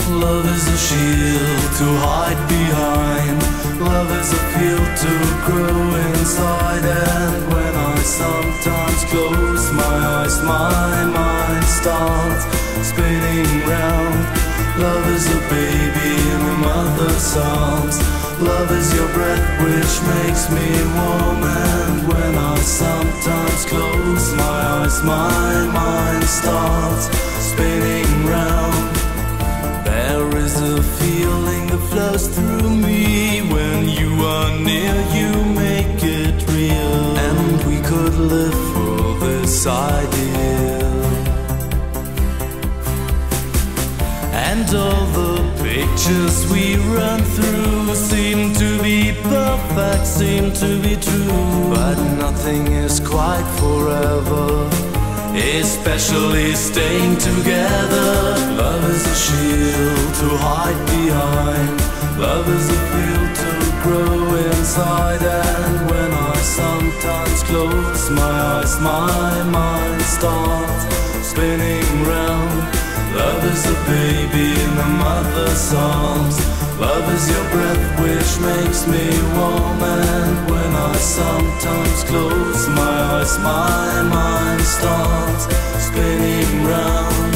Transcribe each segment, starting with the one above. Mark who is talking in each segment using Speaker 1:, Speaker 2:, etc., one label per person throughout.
Speaker 1: Love is a shield to hide behind. Love is a field to grow inside. And when I sometimes close my eyes, my mind starts spinning round. Love is a baby in a mother's arms. Love is your breath which makes me warm. And when I sometimes close my eyes, my mind starts spinning round. There is a feeling that flows through me. When you are near, you make it real. And we could live for this ideal. And all the pictures we run through seem to be perfect, seem to be true. But nothing is quite forever, especially staying together. Love is a shield to hide behind. Love is a field to grow inside. And when I sometimes close my eyes, my mind starts spinning round. Love is a baby in a mother's arms. Love is your breath which makes me warm. And when I sometimes close my eyes, my mind starts spinning round.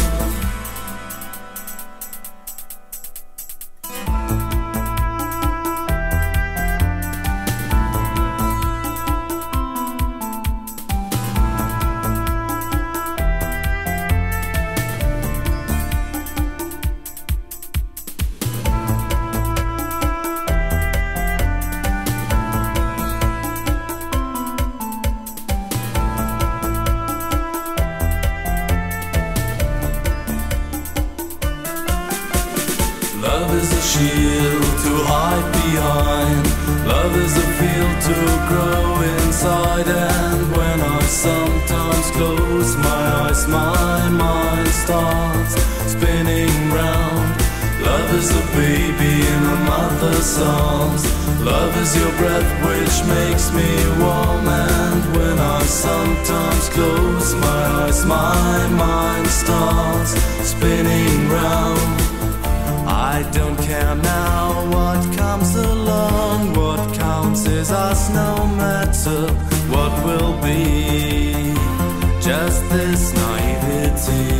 Speaker 1: Love is a shield to hide behind. Love is a field to grow inside. And when I sometimes close my eyes, my mind starts spinning round. Love is a baby in a mother's arms. Love is your breath which makes me warm. And when I sometimes close my eyes, my mind starts spinning round. I don't care now what comes along. What counts is us, no matter what will be. Just this naivety.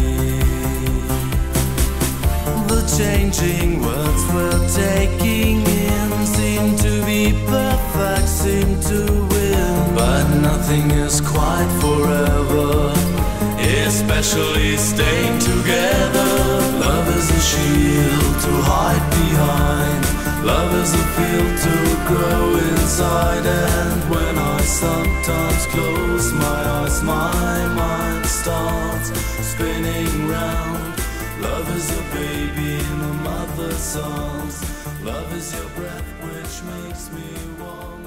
Speaker 1: The changing words we're taking in seem to be perfect, seem to win. But nothing is quite forever, especially staying together. Love is a shield to hide behind. Love is a field to grow inside. And when I sometimes close my eyes, my mind starts spinning round. Love is a baby in a mother's arms. Love is your breath which makes me warm.